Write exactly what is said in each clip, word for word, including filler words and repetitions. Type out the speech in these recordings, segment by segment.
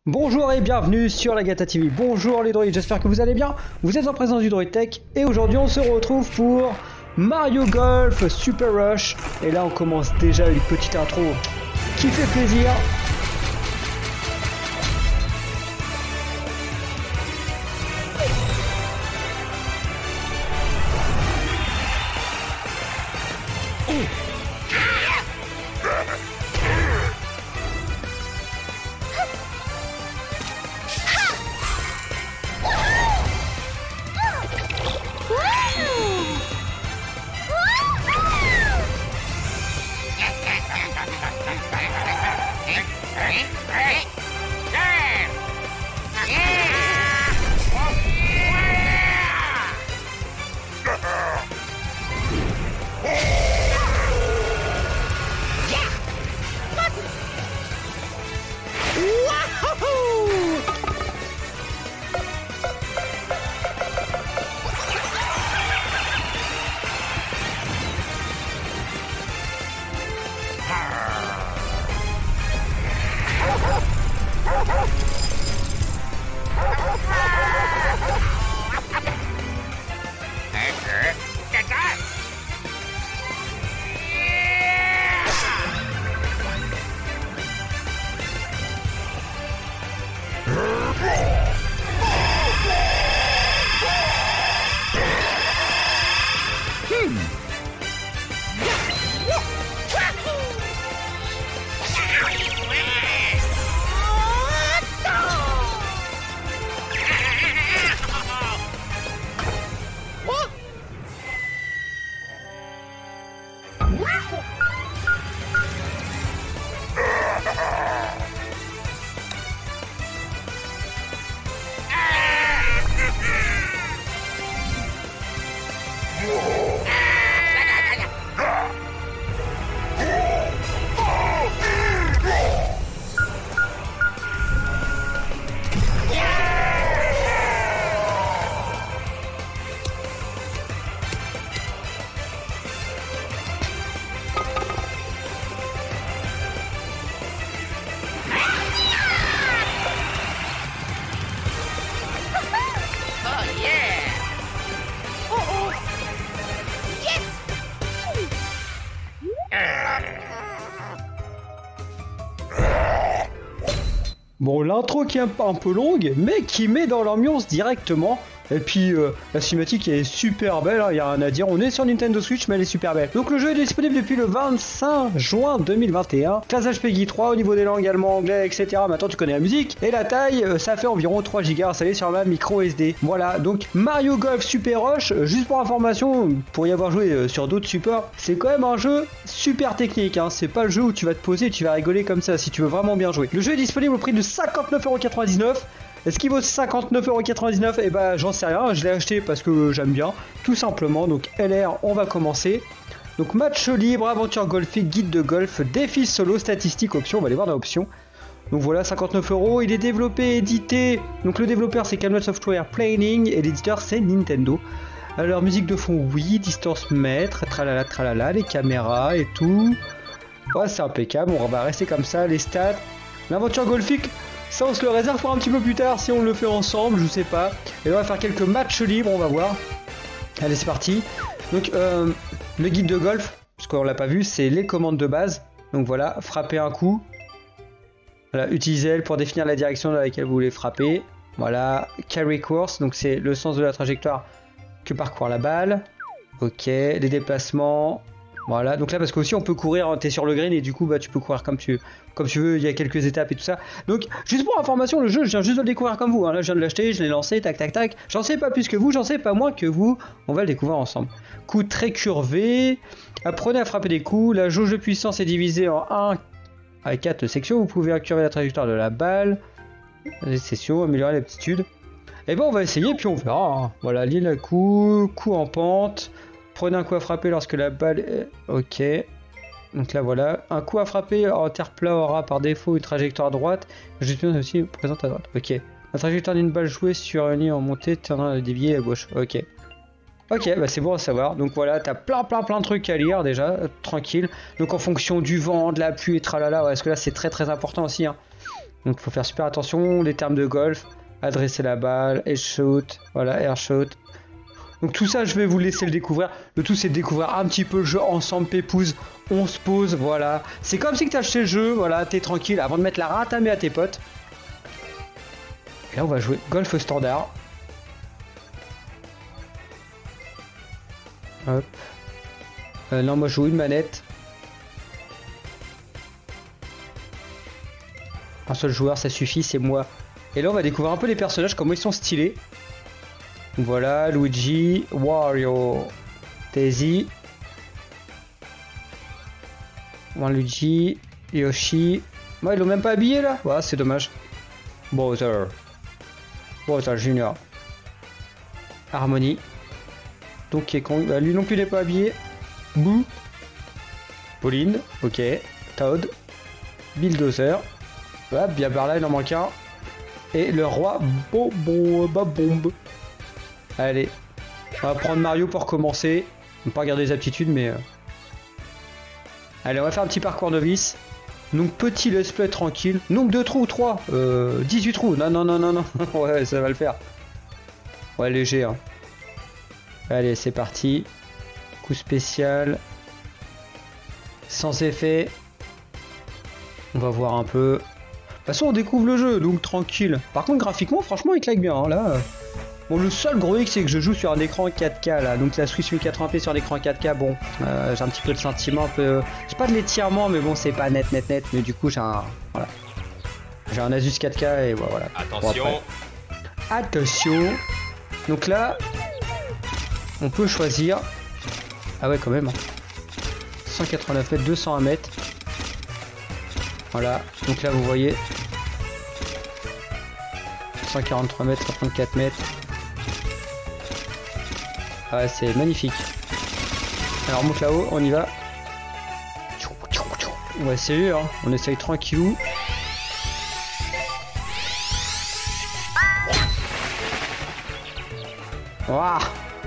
Bonjour et bienvenue sur la Gata T V. Bonjour les droïdes, j'espère que vous allez bien. Vous êtes en présence du Droid Tech et aujourd'hui on se retrouve pour Mario Golf Super Rush. Et là on commence déjà une petite intro qui fait plaisir. Bon, l'intro qui est un, un peu longue, mais qui met dans l'ambiance directement. Et puis, euh, la cinématique est super belle, il hein, n'y a rien à dire. On est sur Nintendo Switch, mais elle est super belle. Donc, le jeu est disponible depuis le vingt-cinq juin deux mille vingt et un. Classage Peggy trois, au niveau des langues allemand, anglais, et cetera. Maintenant, tu connais la musique. Et la taille, euh, ça fait environ trois gigas installé sur ma micro S D. Voilà, donc Mario Golf Super Rush, euh, juste pour information, pour y avoir joué euh, sur d'autres supports, c'est quand même un jeu super technique. Hein. C'est pas le jeu où tu vas te poser et tu vas rigoler comme ça si tu veux vraiment bien jouer. Le jeu est disponible au prix de cinquante-neuf euros quatre-vingt-dix-neuf. Est-ce qu'il vaut cinquante-neuf euros quatre-vingt-dix-neuf? Eh ben j'en sais rien, je l'ai acheté parce que j'aime bien, tout simplement. Donc L R, on va commencer. Donc match libre, aventure golfique, guide de golf, défi solo, statistiques, options, on va aller voir dans options. Donc voilà, cinquante-neuf euros, il est développé, édité. Donc le développeur c'est Camelot Software Planning et l'éditeur c'est Nintendo. Alors musique de fond, oui, distance mètre, tralala tralala, les caméras et tout. Ouais, c'est impeccable, on va rester comme ça, les stats. L'aventure golfique, ça on se le réserve pour un petit peu plus tard si on le fait ensemble, je sais pas. Et là on va faire quelques matchs libres, on va voir. Allez c'est parti. Donc euh, le guide de golf, parce qu'on l'a pas vu, c'est les commandes de base. Donc voilà, frapper un coup. Voilà, utiliser L pour définir la direction dans laquelle vous voulez frapper. Voilà, carry course, donc c'est le sens de la trajectoire que parcourt la balle. Ok, les déplacements. Voilà, donc là parce qu'aussi on peut courir, hein, t'es sur le green et du coup bah tu peux courir comme tu, comme tu veux, il y a quelques étapes et tout ça. Donc juste pour information, le jeu je viens juste de le découvrir comme vous, hein. Là je viens de l'acheter, je l'ai lancé, tac tac tac. J'en sais pas plus que vous, j'en sais pas moins que vous, on va le découvrir ensemble. Coup très curvé, apprenez à frapper des coups, la jauge de puissance est divisée en un à quatre sections, vous pouvez incurver la trajectoire de la balle, les sections, améliorer l'aptitude. Et ben on va essayer puis on verra, hein. Voilà, l'île à coup, coup en pente. Prenez un coup à frapper lorsque la balle est... Ok. Donc là voilà. Un coup à frapper en terre plat aura par défaut une trajectoire droite. Juste aussi présente à droite. Ok. La trajectoire d'une balle jouée sur une ligne en montée tendant à dévier à gauche. Ok. Ok, bah c'est bon à savoir. Donc voilà, t'as plein plein plein de trucs à lire déjà. Euh, tranquille. Donc en fonction du vent, de la pluie et tralala. Ouais, parce que là c'est très très important aussi. Hein. Donc faut faire super attention, les termes de golf, adresser la balle, headshot, voilà, airshot. Donc tout ça je vais vous laisser le découvrir. Le tout c'est de découvrir un petit peu le jeu ensemble, pépouze. On se pose, voilà. C'est comme si tu acheté le jeu, voilà, t'es tranquille avant de mettre la ratamée à tes potes. Et là on va jouer golf standard. Hop. Euh, non moi je joue une manette. Un seul joueur ça suffit, c'est moi. Et là on va découvrir un peu les personnages, comment ils sont stylés. Voilà, Luigi, Wario, Daisy, Luigi, Yoshi. Moi ils l'ont même pas habillé là. Ouais, c'est dommage. Bowser, Bowser Junior, Harmony, Donkey Kong, bah, lui non plus il n'est pas habillé. Boo, Pauline, ok, Toad, Bulldozer. Hop, bien par là il en manque un. Et le roi Bobo Babombe. Allez, on va prendre Mario pour commencer. On va pas regarder les aptitudes, mais... Euh... Allez, on va faire un petit parcours novice. Donc, petit let's play tranquille. Nombre de trous, trois. Euh, dix-huit trous. Non, non, non, non, non. Ouais, ça va le faire. Ouais, léger. Hein. Allez, c'est parti. Coup spécial. Sans effet. On va voir un peu. De toute façon, on découvre le jeu, donc tranquille. Par contre, graphiquement, franchement, il claque bien. Hein, là... Bon, le seul gros hic c'est que je joue sur un écran quatre K là, donc la Switch mille quatre-vingts p sur l'écran quatre K, bon, euh, j'ai un petit peu de sentiment, un peu... J'ai pas de l'étirement, mais bon, c'est pas net, net, net, mais du coup, j'ai un... Voilà. J'ai un Asus quatre K et voilà. Attention. Bon, attention. Donc là, on peut choisir... Ah ouais, quand même. cent quatre-vingt-neuf mètres, deux cent un mètres. Voilà, donc là, vous voyez... cent quarante-trois mètres, cent trente-quatre mètres. Ah ouais, c'est magnifique. Alors on monte là-haut, on y va. On va essayer, hein. On essaye tranquillou. Waouh.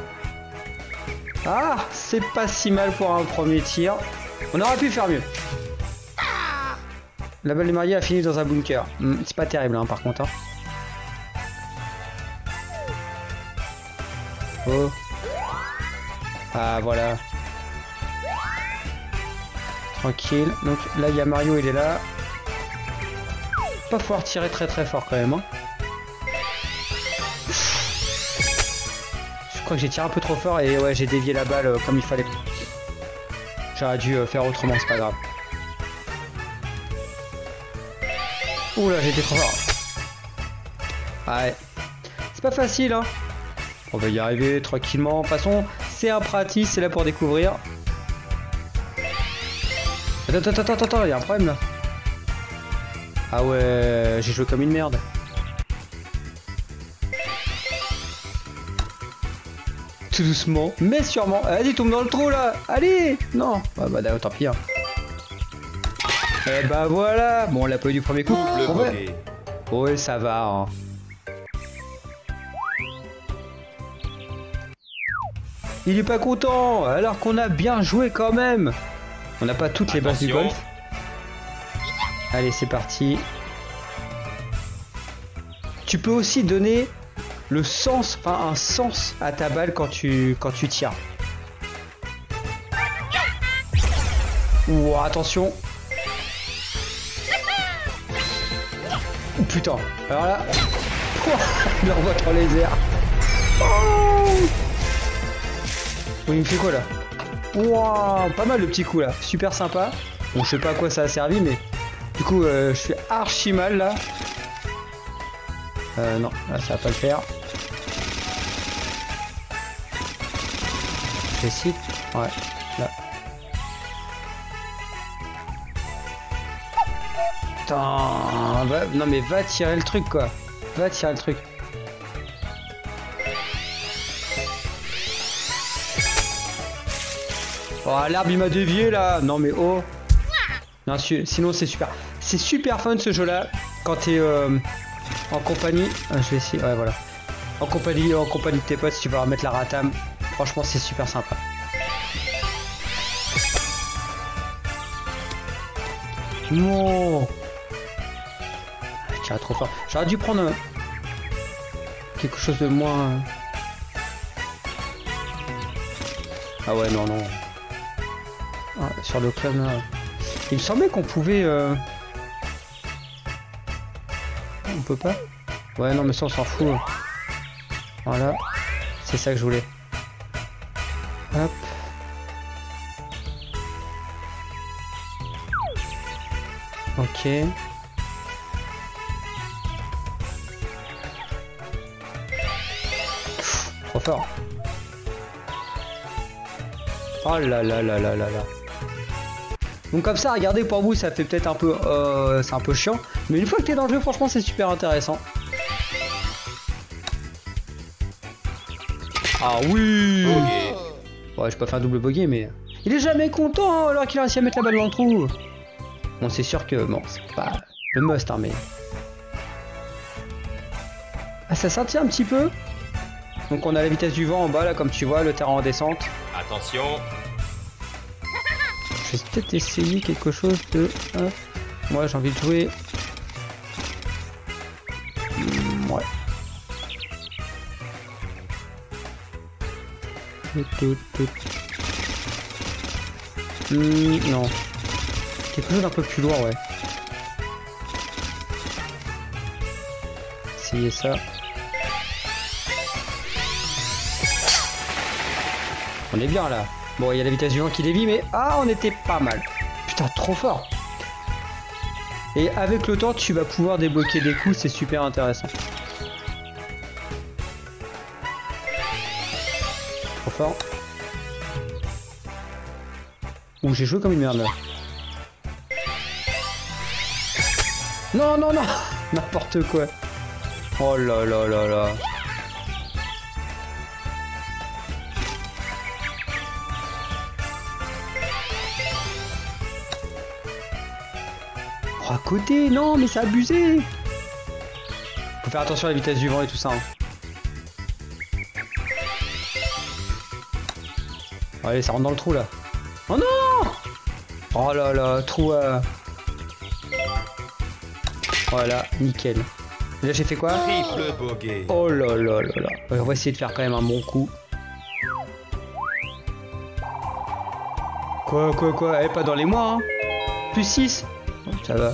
Ah, c'est pas si mal pour un premier tir. On aurait pu faire mieux. La balle de Mario a fini dans un bunker. C'est pas terrible, hein, par contre. Hein. Oh. Ah voilà. Tranquille. Donc là il y a Mario, il est là. Pas pouvoir tirer très très fort quand même. Hein. Je crois que j'ai tiré un peu trop fort et ouais j'ai dévié la balle euh, comme il fallait. J'aurais dû euh, faire autrement, c'est pas grave. Ouh là j'ai été trop fort. Ouais. C'est pas facile hein. On va y arriver tranquillement. De toute façon, c'est un pratique, c'est là pour découvrir. Attends, attends, attends, attends, il y a un problème là. Ah ouais, j'ai joué comme une merde. Tout doucement, mais sûrement. Vas-y, tombe dans le trou là. Allez. Non. Ah bah d'accord, tant pis. Hein. Et bah voilà. Bon, on l'a pas eu du premier coup. Le ouais. Ouais, ça va. Hein. Il est pas content, alors qu'on a bien joué quand même. On n'a pas toutes les bases du golf. Allez, c'est parti. Tu peux aussi donner le sens, enfin un sens à ta balle quand tu quand tu tires. Ouh, attention. Oh, putain. Alors là, il envoie trop les airs. Oh, il me fait quoi là? Waouh, pas mal le petit coup là, super sympa. Bon, je sais pas à quoi ça a servi, mais du coup, euh, je suis archi mal là. Euh, non, là ça va pas le faire. J'essaie. Ouais, là. Putain, va... non mais va tirer le truc quoi. Va tirer le truc. Oh, l'arbre il m'a dévié là. Non mais oh. Non, sinon c'est super. C'est super fun ce jeu là. Quand t'es euh, en compagnie. Ah, je vais essayer. Ouais voilà. En compagnie, en compagnie de tes potes, si tu vas remettre la ratame. Franchement c'est super sympa. Non. Putain, trop fort. J'aurais dû prendre euh, quelque chose de moins... euh. Ah ouais, non, non. Ah, sur le club, là. Il me semblait qu'on pouvait... Euh... On peut pas? Ouais, non, mais ça, on s'en fout. Voilà. C'est ça que je voulais. Hop. Ok. Pff, trop fort. Oh là là là là là là. Donc comme ça, regardez, pour vous, ça fait peut-être un peu... Euh, c'est un peu chiant. Mais une fois que t'es dans le jeu, franchement, c'est super intéressant. Ah oui. Ouais, je peux faire un double bogey, mais... Il est jamais content, hein, alors qu'il a réussi à mettre la balle dans le trou. Bon, c'est sûr que... Bon, c'est pas le must, hein, mais... Ah, ça sentit un petit peu. Donc on a la vitesse du vent en bas, là, comme tu vois, le terrain en descente. Attention. Je vais peut-être essayer quelque chose de... Hein. Moi, j'ai envie de jouer... Mmh, ouais. Tout, tout. Mmh, non. Quelque chose d'un peu plus lourd, ouais. Essayez ça. On est bien là. Bon, il y a la vitesse du vent qui dévie, mais... Ah, on était pas mal. Putain, trop fort. Et avec le temps, tu vas pouvoir débloquer des coups, c'est super intéressant. Trop fort. Ouh, j'ai joué comme une merde là. Non, non, non. N'importe quoi. Oh là là là là. Oh, à côté, non, mais c'est abusé. Faut faire attention à la vitesse du vent et tout ça. Hein. Allez, ça rentre dans le trou là. Oh non! Oh là là, trou à... Voilà, nickel. Là j'ai fait quoi? Triple bogey. Oh là là là là. Ouais, on va essayer de faire quand même un bon coup. Quoi, quoi, quoi? Eh, pas dans les mois, hein. Plus six. Oh, ça va.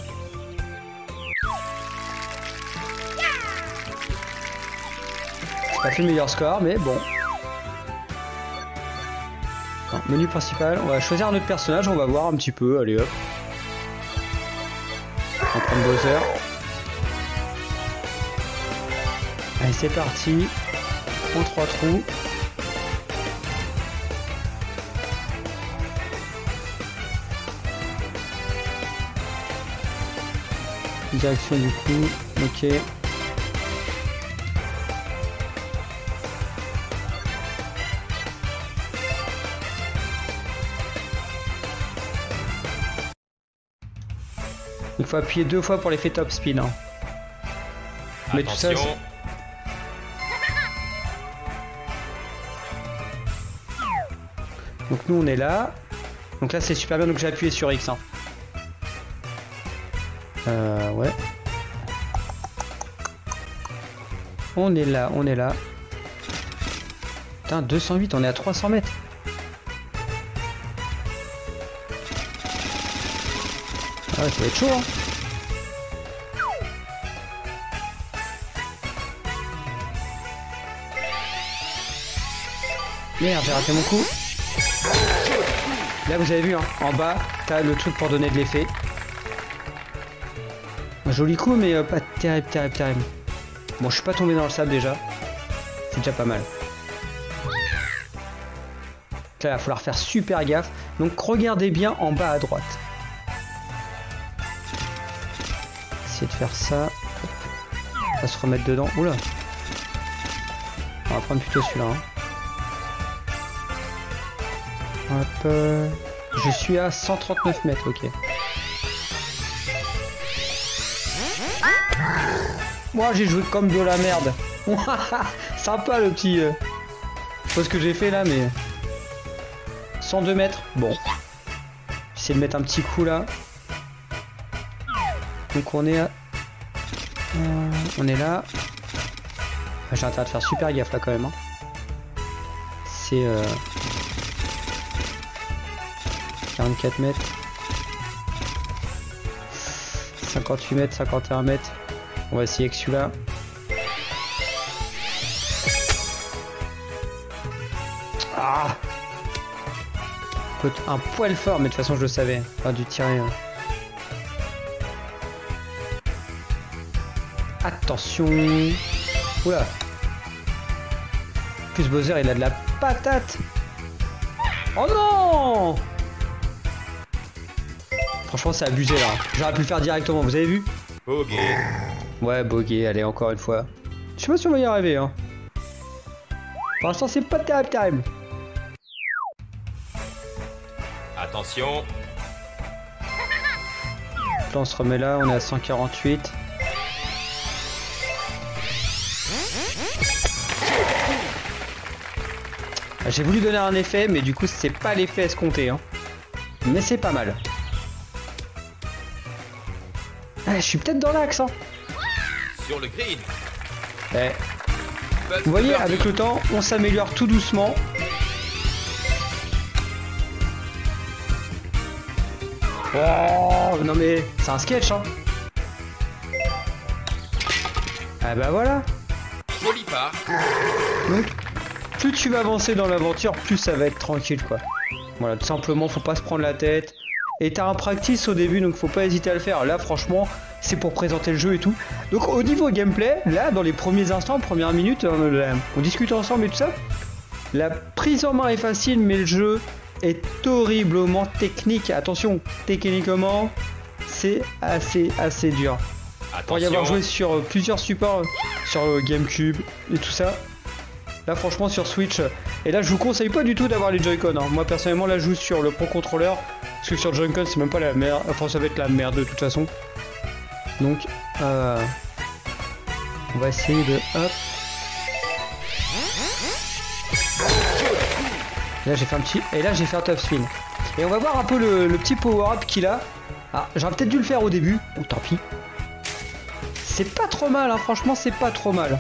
C'est pas fait le meilleur score, mais bon. Non, menu principal, on va choisir un autre personnage, on va voir un petit peu, allez hop. On va prendre Bowser. Allez, c'est parti. En trois trous. Direction du coup, ok. Il faut appuyer deux fois pour l'effet top spin. Hein. Mais tout ça, donc nous on est là. Donc là c'est super bien, donc j'ai appuyé sur X. Hein. Euh, ouais. On est là, on est là. Putain, deux cent huit, on est à trois cents mètres. Ah ouais, ça va être chaud, hein. Merde, j'ai raté mon coup. Là, vous avez vu, hein, en bas, t'as le truc pour donner de l'effet. Un joli coup, mais euh, pas terrible, terrible, terrible. Bon, je suis pas tombé dans le sable déjà. C'est déjà pas mal. Là, il va falloir faire super gaffe. Donc, regardez bien en bas à droite. Essayer de faire ça. On va se remettre dedans. Oula. On va prendre plutôt celui-là. Hein. Hop. Euh... Je suis à cent trente-neuf mètres, ok. Moi, j'ai joué comme de la merde. Sympa le petit... Euh... Je sais pas ce que j'ai fait là, mais... cent deux mètres. Bon. J'essaie de mettre un petit coup là. Donc on est à... Euh, on est là. J'ai intérêt de faire super gaffe là quand même. Hein. C'est euh... quarante-quatre mètres. cinquante-huit mètres, cinquante et un mètres. On va essayer avec celui-là. Ah, un poil fort, mais de toute façon je le savais. Pas dû tirer. Hein. Attention. Oula. En plus Bowser il a de la patate. Oh non. Franchement c'est abusé là. J'aurais pu le faire directement, vous avez vu? Bogey. Ouais, bogey, allez encore une fois. Je sais pas si on va y arriver hein. Pour l'instant c'est pas terrible terrible. Attention. Là on se remet là, on est à cent quarante-huit. J'ai voulu donner un effet, mais du coup c'est pas l'effet escompté hein. Mais c'est pas mal. Ah, je suis peut-être dans l'axe hein. Sur le green. Eh. Vous voyez, avec le temps, on s'améliore tout doucement. Oh, non mais c'est un sketch hein. Ah bah voilà. Joli pas. Donc, plus tu vas avancer dans l'aventure, plus ça va être tranquille quoi. Voilà, tout simplement, faut pas se prendre la tête. Et t'as un practice au début, donc faut pas hésiter à le faire. Là, franchement, c'est pour présenter le jeu et tout. Donc au niveau gameplay, là, dans les premiers instants, premières minutes, on, on discute ensemble et tout ça. La prise en main est facile, mais le jeu est horriblement technique. Attention, techniquement, c'est assez, assez dur. Attention. Pour y avoir joué sur plusieurs supports, sur GameCube et tout ça. Là franchement sur Switch, et là je vous conseille pas du tout d'avoir les Joy-Con. Hein. Moi personnellement là je joue sur le Pro Controller, parce que sur le Joy-Con c'est même pas la merde, enfin ça va être la merde de toute façon. Donc euh, on va essayer de hop. Et là j'ai fait un petit, et là j'ai fait un top spin. Et on va voir un peu le, le petit power-up qu'il a. Ah j'aurais peut-être dû le faire au début, ou tant pis. C'est pas trop mal, hein. Franchement c'est pas trop mal.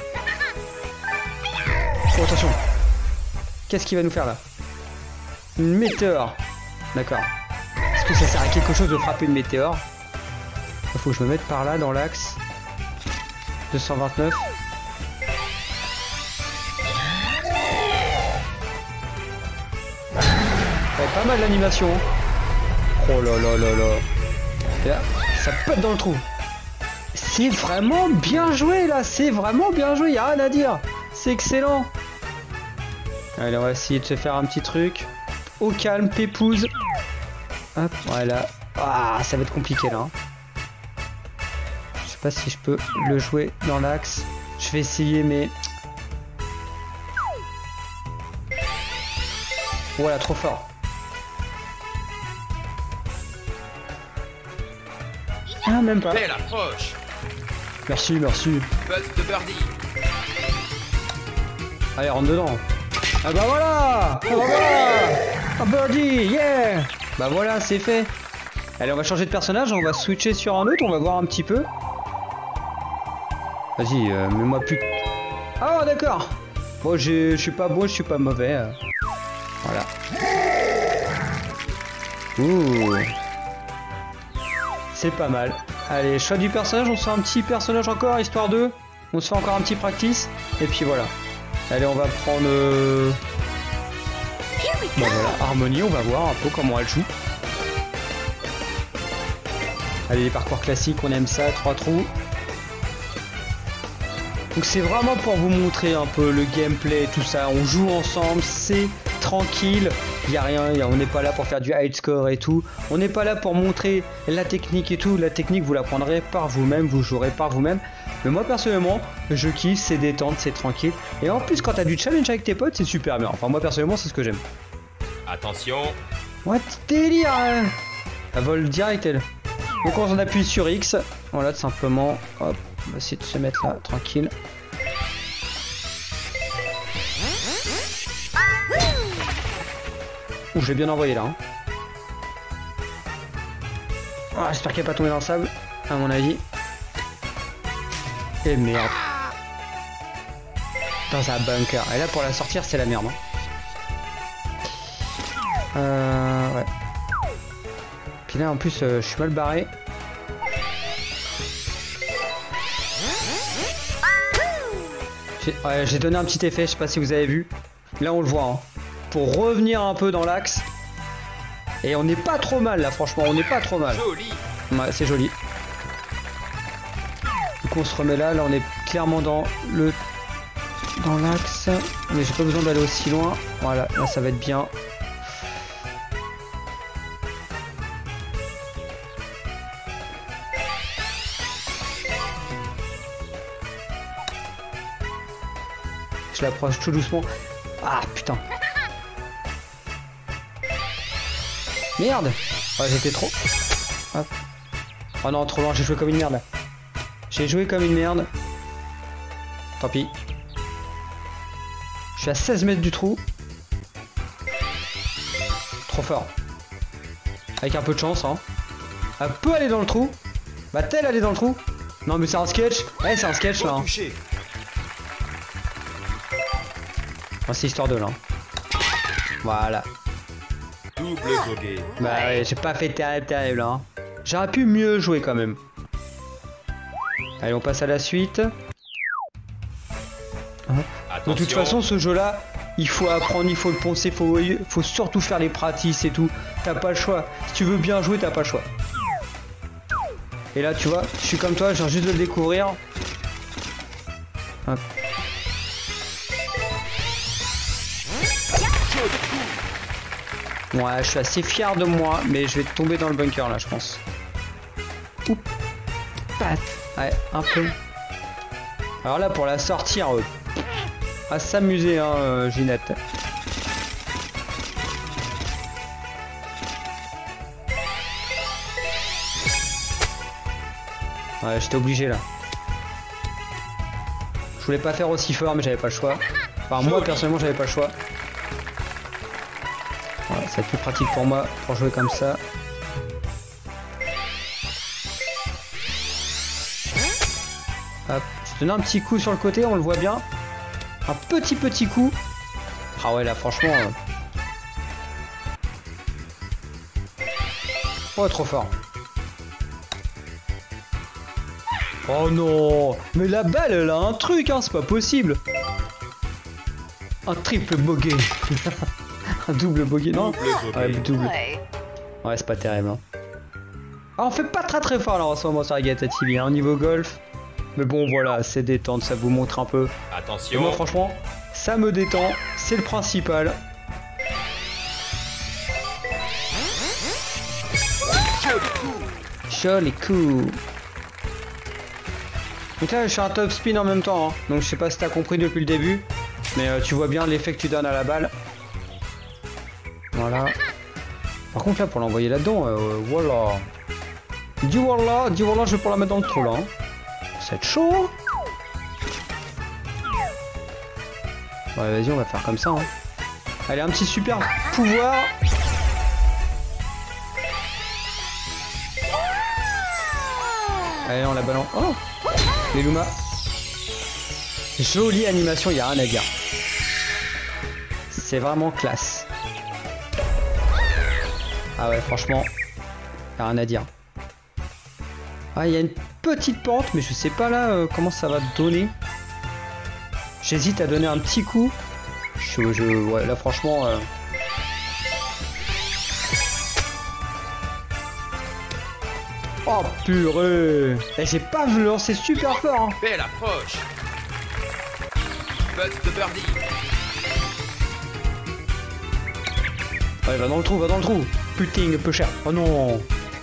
Oh, attention. Qu'est-ce qu'il va nous faire là? Une météore. D'accord. Est-ce que ça sert à quelque chose de frapper une météore? Il faut que je me mette par là dans l'axe. deux cent vingt-neuf. Ouais, pas mal l'animation. Oh là là là là. Et là, ça pète dans le trou. C'est vraiment bien joué là. C'est vraiment bien joué. Il n'y a rien à dire. C'est excellent. Allez, on va essayer de se faire un petit truc. Au calme, pépouze. Hop, voilà. Ah, ça va être compliqué là. Hein. Je sais pas si je peux le jouer dans l'axe. Je vais essayer, mais... Voilà, trop fort. Ah, même pas. Belle approche. Merci, merci. Buzz de birdie. Allez, rentre dedans. Ah bah voilà. Ah bah voilà. Un birdie, yeah. Bah voilà, c'est fait. Allez, on va changer de personnage, on va switcher sur un autre, on va voir un petit peu. Vas-y, euh, mets-moi plus... Ah d'accord. Bon, je suis pas beau, je suis pas mauvais. Euh. Voilà. Ouh. C'est pas mal. Allez, choix du personnage, on se fait un petit personnage encore, histoire de... On se fait encore un petit practice, et puis voilà. Allez, on va prendre... Euh... Bon voilà, Harmonie, on va voir un peu comment elle joue. Allez, les parcours classiques, on aime ça, trois trous. Donc c'est vraiment pour vous montrer un peu le gameplay, tout ça. On joue ensemble, c'est tranquille. Il n'y a rien, y a, on n'est pas là pour faire du high score et tout. On n'est pas là pour montrer la technique et tout. La technique, vous la prendrez par vous-même, vous jouerez par vous-même. Mais moi, personnellement, je kiffe, c'est détente, c'est tranquille. Et en plus, quand tu as du challenge avec tes potes, c'est super bien. Enfin, moi, personnellement, c'est ce que j'aime. Attention. What délire hein. Elle vole direct, elle. Donc, on appuie sur X. Voilà, tout simplement. Hop, on va essayer de se mettre là, tranquille. Ouh, j'ai bien envoyé là. Hein. Oh, j'espère qu'elle n'est pas tombée dans le sable, à mon avis. Et merde. Dans un bunker. Et là pour la sortir c'est la merde. Hein. Euh... Ouais. Puis là en plus euh, je suis mal barré. J'ai ouais, donné un petit effet, je sais pas si vous avez vu. Là on le voit. Hein. Pour revenir un peu dans l'axe. Et on n'est pas trop mal là franchement, on n'est pas trop mal. Joli. Ouais, c'est joli. Du coup on se remet là, là on est clairement dans le dans l'axe. Mais j'ai pas besoin d'aller aussi loin. Voilà, là ça va être bien. Je l'approche tout doucement. Ah putain. Merde. Ouais, j'étais trop. Hop. Oh non, trop loin, j'ai joué comme une merde là. J'ai joué comme une merde. Tant pis. Je suis à seize mètres du trou. Trop fort. Avec un peu de chance, hein. Elle peut aller dans le trou. Va-t-elle aller dans le trou? Non mais c'est un sketch. Ouais, c'est un sketch là. Hein. Oh, c'est histoire de là. Voilà. Double bogey. Bah ouais, j'ai pas fait terrible, terrible hein. J'aurais pu mieux jouer quand même. Allez, on passe à la suite. Hein de toute façon, ce jeu-là, il faut apprendre, il faut le poncer, il faut, faut surtout faire les pratiques et tout. T'as pas le choix. Si tu veux bien jouer, t'as pas le choix. Et là, tu vois, je suis comme toi, je viens juste de le découvrir. Hop. Ouais, je suis assez fier de moi, mais je vais tomber dans le bunker là, je pense. Oups. Pat. Ouais, un peu. Alors là, pour la sortir, euh, à s'amuser, hein, euh, Ginette. Ouais, j'étais obligé là. Je voulais pas faire aussi fort, mais j'avais pas le choix. Enfin, moi personnellement, j'avais pas le choix. Voilà, ça va être plus pratique pour moi pour jouer comme ça. Hop, je donne un petit coup sur le côté, on le voit bien. Un petit petit coup. Ah ouais là franchement. Euh... Oh trop fort. Oh non. Mais la balle elle a un truc hein, c'est pas possible. Un triple bogey. Un double bogey, non? Ouais, double. Ouais, c'est pas terrible. Hein. Ah, on fait pas très très fort là en ce moment sur Regatta T V, hein, au niveau golf. Mais bon, voilà, c'est détente, ça vous montre un peu. Attention. Et moi, franchement, ça me détend, c'est le principal. Joli coup. Donc là, je suis un top spin en même temps, hein. Donc je sais pas si t'as compris depuis le début. Mais euh, tu vois bien l'effet que tu donnes à la balle. Voilà. Par contre là pour l'envoyer là-dedans, euh, voilà. Dis voilà, dis voilà, je vais pas la mettre dans le trou là. Hein. C'est chaud. Ouais vas-y on va faire comme ça. Hein. Allez un petit super pouvoir. Allez on la balance. Oh les Luma. Jolie animation, il n'y a rien à dire. C'est vraiment classe. Ah ouais, franchement, il n'y a rien à dire. Ah, il y a une petite pente, mais je sais pas là euh, comment ça va donner. J'hésite à donner un petit coup. Je, je, ouais, là franchement... Euh... Oh purée. Et j'ai pas vu le lancer super fort. Hein. Belle approche. Putt de birdie. Ouais, va dans le trou, va dans le trou. Putain, peu cher. Oh non.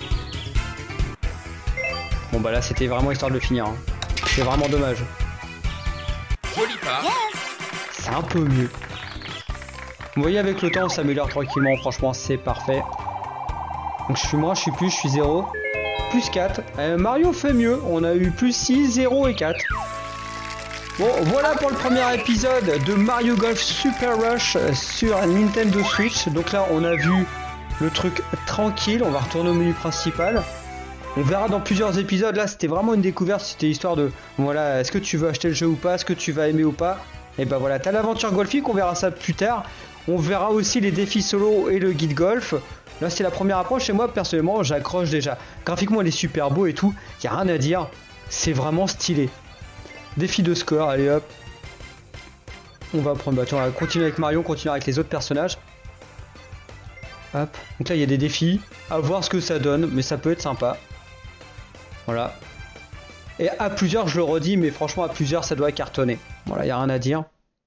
Bon bah là c'était vraiment histoire de le finir. Hein. C'est vraiment dommage. Joli pas. C'est un peu mieux. Vous voyez avec le temps on s'améliore tranquillement. Franchement c'est parfait. Donc je suis moi, je suis plus, je suis zéro. Plus quatre. Euh, Mario fait mieux. On a eu plus six, zéro et quatre. Bon, voilà pour le premier épisode de Mario Golf Super Rush sur Nintendo Switch. Donc là, on a vu le truc tranquille. On va retourner au menu principal. On verra dans plusieurs épisodes. Là, c'était vraiment une découverte. C'était histoire de, voilà, est-ce que tu veux acheter le jeu ou pas, est-ce que tu vas aimer ou pas. Et bah voilà, t'as l'aventure golfique, on verra ça plus tard. On verra aussi les défis solo et le guide golf. Là, c'est la première approche et moi, personnellement, j'accroche déjà. Graphiquement, il est super beau et tout. Y a rien à dire. C'est vraiment stylé. Défi de score, allez hop. On va prendre, bah, on va continuer avec Mario, continuer avec les autres personnages. Hop. Donc là, il y a des défis. À voir ce que ça donne, mais ça peut être sympa. Voilà. Et à plusieurs, je le redis, mais franchement, à plusieurs, ça doit cartonner. Voilà, il n'y a rien à dire.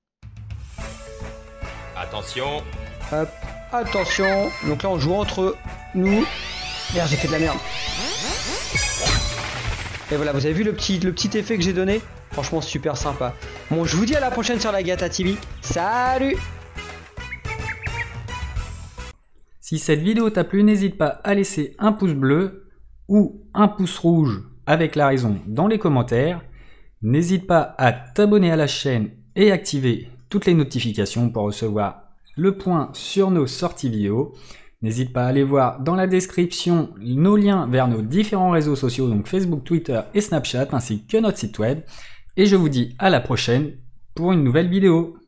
Attention. Hop. Attention. Donc là, on joue entre nous. Merde, j'ai fait de la merde. Et voilà, vous avez vu le petit, le petit effet que j'ai donné? Franchement, super sympa. Bon, je vous dis à la prochaine sur la Gata T V. Salut! Si cette vidéo t'a plu, n'hésite pas à laisser un pouce bleu ou un pouce rouge avec la raison dans les commentaires. N'hésite pas à t'abonner à la chaîne et activer toutes les notifications pour recevoir le point sur nos sorties vidéo. N'hésite pas à aller voir dans la description nos liens vers nos différents réseaux sociaux, donc Facebook, Twitter et Snapchat, ainsi que notre site web. Et je vous dis à la prochaine pour une nouvelle vidéo.